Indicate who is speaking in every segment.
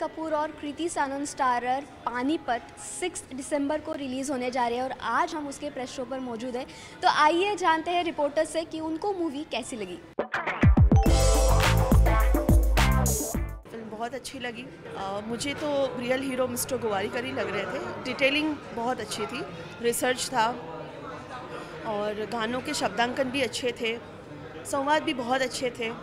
Speaker 1: कपूर और कृति सनन स्टारर पानीपत 6 दिसंबर को रिलीज़ होने जा रही है और आज हम उसके प्रेस शो पर मौजूद हैं। तो आइए जानते हैं रिपोर्टर से कि उनको मूवी कैसी लगी।
Speaker 2: फिल्म बहुत अच्छी लगी। मुझे तो रियल हीरो मिस्टर गोवारीकर ही लग रहे थे। डिटेलिंग बहुत अच्छी थी, रिसर्च था और गानों के शब्दांकन भी अच्छे थे, संवाद भी बहुत अच्छे थे।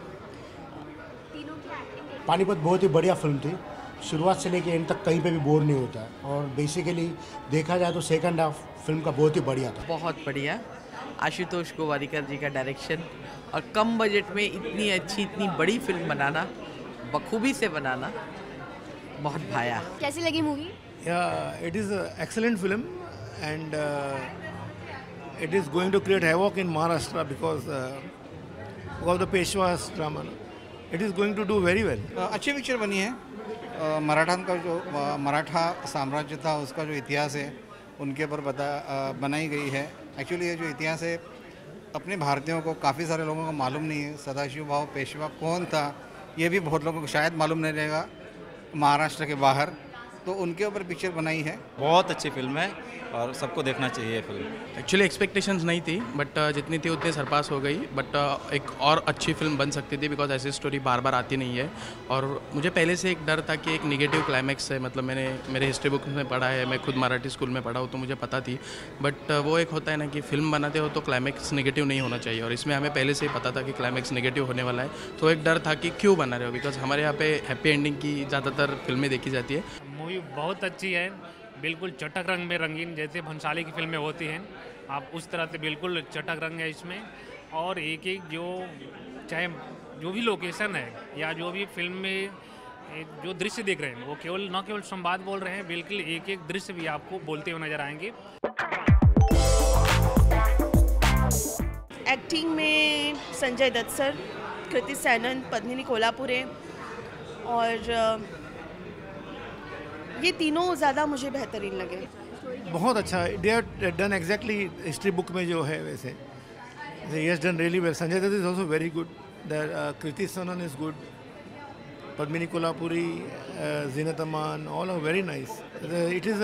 Speaker 3: पानीपत बहुत ही बढ़िया फिल्म थी। शुरुआत से लेके एंड तक कहीं पे भी बोर नहीं होता है और बेसिकली देखा जाए तो सेकंड हाफ फिल्म का बहुत ही बढ़िया था।
Speaker 4: बहुत बढ़िया। आशुतोष गोवारीकर जी का डायरेक्शन और कम बजट में इतनी अच्छी इतनी बड़ी फिल्म बनाना, बखूबी से बनाना, बहुत भाया।
Speaker 1: कैसी लगी movie?
Speaker 5: It is excellent film and it is going to create havoc in Maharashtra because of the Peshwas drama. It is going to do very well.
Speaker 6: अच्छी पिक्चर बनी है। मराठा साम्राज्य था, उसका जो इतिहास है उनके ऊपर बनाई गई है। एक्चुअली ये जो इतिहास है अपने भारतीयों को, काफ़ी सारे लोगों को मालूम नहीं है। सदाशिव भाव पेशवा कौन था ये भी बहुत लोगों को शायद मालूम नहीं रहेगा महाराष्ट्र के बाहर, तो उनके ऊपर पिक्चर बनाई है।
Speaker 7: बहुत अच्छी फिल्म है और सबको देखना चाहिए ये फिल्म।
Speaker 8: एक्चुअली एक्सपेक्टेशंस नहीं थी बट जितनी थी उतनी सरपास हो गई। बट एक और अच्छी फिल्म बन सकती थी बिकॉज ऐसी स्टोरी बार बार आती नहीं है। और मुझे पहले से एक डर था कि एक निगेटिव क्लाइमैक्स है, मतलब मैंने मेरे हिस्ट्री बुक में पढ़ा है, मैं खुद मराठी स्कूल में पढ़ा हूँ तो मुझे पता थी। बट वो एक होता है ना कि फिल्म बनाते हो तो क्लाइमैक्स निगेटिव नहीं होना चाहिए और इसमें हमें पहले से ही पता था कि क्लाइमैक्स निगेटिव होने वाला है। तो एक डर था कि क्यों बना रहे हो, बिकॉज हमारे यहाँ पे हैप्पी एंडिंग की ज़्यादातर फिल्में देखी जाती है।
Speaker 9: मूवी बहुत अच्छी है, बिल्कुल चटक रंग में रंगीन, जैसे भंसाली की फिल्में होती हैं आप उस तरह से बिल्कुल चटक रंग है इसमें। और एक एक जो चाहे जो भी लोकेशन है या जो भी फिल्म में जो दृश्य देख रहे हैं वो केवल न केवल संवाद बोल रहे हैं, बिल्कुल एक एक दृश्य भी आपको बोलते हुए नजर आएंगे।
Speaker 2: एक्टिंग में संजय दत्त सर, कृति सनन, पद्मिनी कोल्हापुरे और ये तीनों ज़्यादा मुझे बेहतरीन लगे।
Speaker 5: बहुत अच्छा, they have done exactly history book में जो है वैसे। He has done really well. Sanjay Dutt is also very good. Kriti Sanon is good. Padmini Kolhapuri, Zinat Aman, all are very nice. It is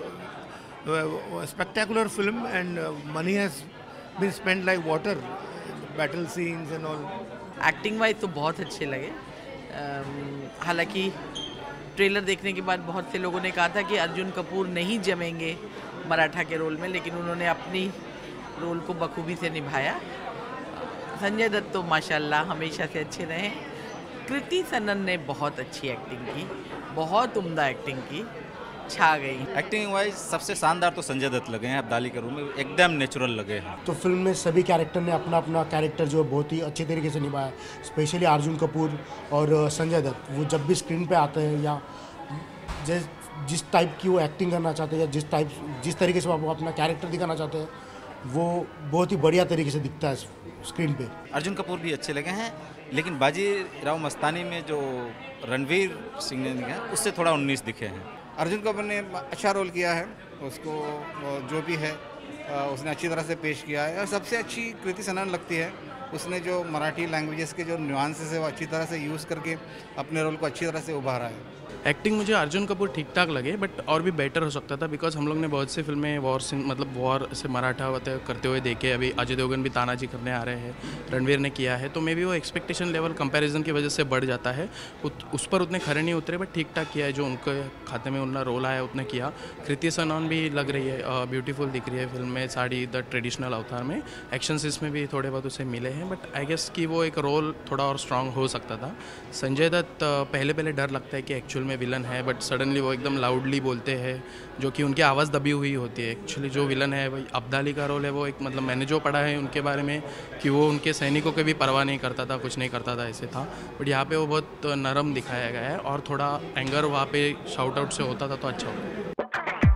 Speaker 5: a spectacular film and money has been spent like water. Battle scenes and all.
Speaker 4: Acting wise तो बहुत अच्छे लगे। हालांकि trailer देखने के बाद बहुत से लोगों ने कहा था कि अर्जुन कपूर नहीं जमेंगे मराठा के रोल में, लेकिन उन्होंने अपनी रोल को बखूबी से निभाया। संजय दत्त तो माशाल्लाह हमेशा से अच्छे रहे। कृति सनन ने बहुत अच्छी एक्टिंग की, बहुत उम्दा एक्टिंग की, छा गई।
Speaker 7: एक्टिंग वाइज सबसे शानदार तो संजय दत्त लगे हैं। अब्दाली के रूम में एकदम नेचुरल लगे हैं।
Speaker 3: तो फिल्म में सभी कैरेक्टर ने अपना अपना कैरेक्टर जो बहुत ही अच्छे तरीके से निभाया। स्पेशली अर्जुन कपूर और संजय दत्त, वो जब भी स्क्रीन पे आते हैं या जिस टाइप की वो एक्टिंग करना चाहते हैं या जिस तरीके से वो अपना कैरेक्टर दिखाना चाहते हैं वो बहुत ही बढ़िया तरीके से दिखता है स्क्रीन पे।
Speaker 7: अर्जुन कपूर भी अच्छे लगे हैं, लेकिन बाजी राव मस्तानी में जो रणवीर सिंह ने दिखा उससे थोड़ा 19 दिखे हैं।
Speaker 6: अर्जुन कपूर ने अच्छा रोल किया है, उसको जो भी है उसने अच्छी तरह से पेश किया है। और सबसे अच्छी कृति सनन लगती है, उसने जो मराठी लैंग्वेजेस के जो न्यूआंसेस है वो अच्छी तरह से यूज़ करके अपने रोल को अच्छी तरह से उभारा है।
Speaker 8: एक्टिंग मुझे अर्जुन कपूर ठीक ठाक लगे बट और भी बेटर हो सकता था बिकॉज हम लोग ने बहुत से फिल्में वॉर से मराठा करते हुए देखे। अभी अजय देवगन भी तानाजी करने आ रहे हैं, रणवीर ने किया है, तो मे भी वो एक्सपेक्टेशन लेवल कंपैरिजन की वजह से बढ़ जाता है। उस पर उतने खरे नहीं उतरे बट ठीक ठाक किया है, जो उनके खाते में उनका रोल आया उतने किया। कृति सनन भी लग रही है, ब्यूटीफुल दिख रही है फिल्म में, साड़ी द ट्रेडिशनल अवतार में। एक्शंस इसमें भी थोड़े बहुत उसे मिले हैं बट आई गेस कि वो एक रोल थोड़ा और स्ट्रांग हो सकता था। संजय दत्त पहले डर लगता है कि एक्चुअल में विलन है बट सडनली वो एकदम लाउडली बोलते हैं, जो कि उनकी आवाज़ दबी हुई होती है। एक्चुअली जो विलन है वही अब्दाली का रोल है, वो एक मतलब मैंने जो पढ़ा है उनके बारे में कि वो उनके सैनिकों के भी परवाह नहीं करता था, कुछ नहीं करता था, ऐसे था। बट यहाँ पे वो बहुत नरम दिखाया गया है और थोड़ा एंगर वहाँ पे शाउट आउट से होता था तो अच्छा होता।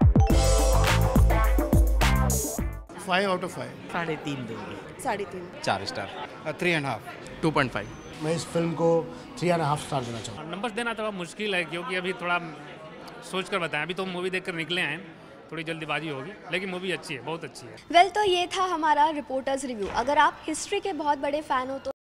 Speaker 5: 5 out of 5।
Speaker 4: 3.5 दूंगी।
Speaker 2: 3.5।
Speaker 7: 4 स्टार।
Speaker 6: 3.5।
Speaker 8: 2.5।
Speaker 3: मैं इस फिल्म को 3.5 स्टार देना चाहूँगा।
Speaker 9: नंबर्स देना थोड़ा मुश्किल है क्योंकि अभी थोड़ा सोच कर बताएं, अभी तो मूवी देखकर निकले हैं, थोड़ी जल्दीबाजी होगी, लेकिन मूवी अच्छी है, बहुत अच्छी है।
Speaker 1: वेल तो ये था हमारा रिपोर्टर्स रिव्यू। अगर आप हिस्ट्री के बहुत बड़े फ़ैन हो तो